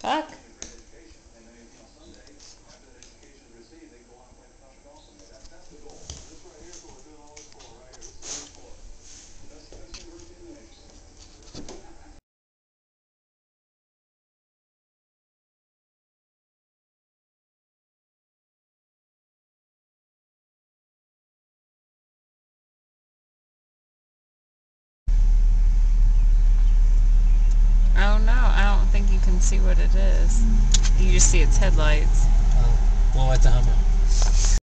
fuck? Oh no, I don't think you can see what it is. You just see its headlights. Well, it's a Hummer.